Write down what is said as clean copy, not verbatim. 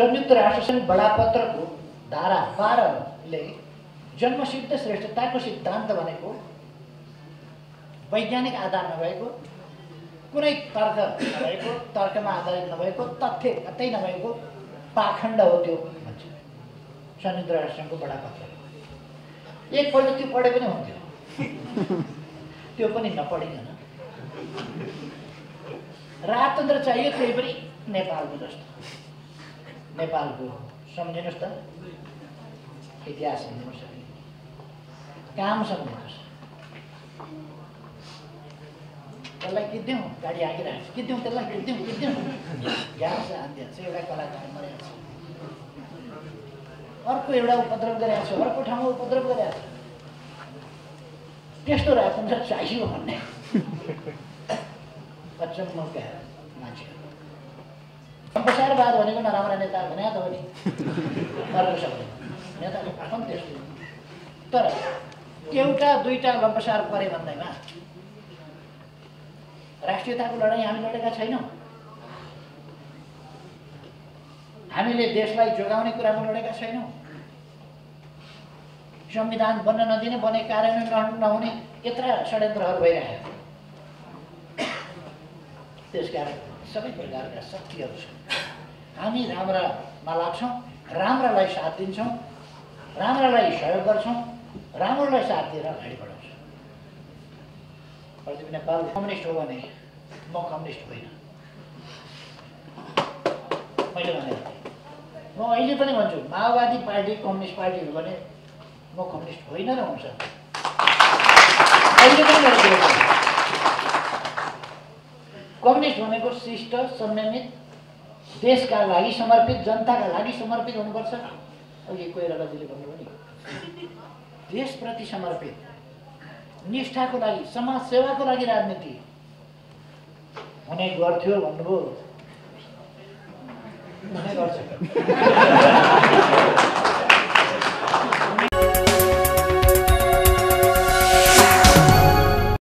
संयुक्त राष्ट्रसङ्घ बडापत्रको धारा 12ले जन्मसिद्ध श्रेष्ठताको सिद्धान्त भनेको वैज्ञानिक आधार नभएको, कुनै तर्क नभएको, तर्कमा आधारित नभएको, तथ्य कतै नभएको पाखण्ड हो त्यो भन्छ संयुक्त राष्ट्रसङ्घको बडापत्र। एकपल्ट त्यो पढे पनि हुन्थ्यो, त्यो पनि नपढिकन राजतन्त्र चाहियो, त्यही पनि नेपालको जस्तो। नेपालको सम्झिनुहोस् त, इतिहास सम्झिनुहोस्, काम सम्झिनुहोस्। त्यसलाई किद्यौँ, गाडी आगिरहेको छ, किद्यौँ त्यसलाई, किद्यौँ ग्यास हानिदिन्छ, एउटा कलाकार मरेको छ, अर्को एउटा उपद्रव गरिरहेको छ, अर्को ठाउँमा उपद्रव गरिरहेको छ। त्यस्तो राजतन्त्र चाहियो भन्ने अचम्मका मान्छेहरू। सम्प्रसारवाद भनेको नराम्रा नेता भने त हो नि, अर्को शब्द नेताको आफ्नो त्यस्तो। तर एउटा दुईटा लम्पसार परे भन्दैमा राष्ट्रियताको लडाइँ हामी लडेका छैनौँ। हामीले देशलाई जोगाउने कुरामा लडेका छैनौँ। संविधान बन्न नदिने, बने कार्यान्वयन नहुने यत्रा षड्यन्त्रहरू भइरहेका। त्यसकारण सबै प्रकारका शक्तिहरू छन्। हामी राम्रामा लाग्छौँ, राम्रालाई साथ दिन्छौँ, राम्रालाई सहयोग गर्छौँ, राम्रोलाई साथ दिएर अगाडि बढाउँछौँ। प्रदीप नेपाल कम्युनिस्ट हो भने म कम्युनिस्ट होइन। मैले भने म अहिले पनि भन्छु, माओवादी पार्टी कम्युनिस्ट पार्टीहरू भने म कम्युनिस्ट होइन र हुन्छ। अहिले पनि मेरो कम्युनिस्ट भनेको शिष्ट, संयमित, देशका लागि समर्पित, जनताका लागि समर्पित हुनुपर्छ। अघि कोइरालाजीले भन्नुभयो नि, देशप्रति समर्पित, निष्ठाको लागि, समाज सेवाको लागि राजनीति हुने गर्थ्यो भन्नुभयो, हुने गर्छ।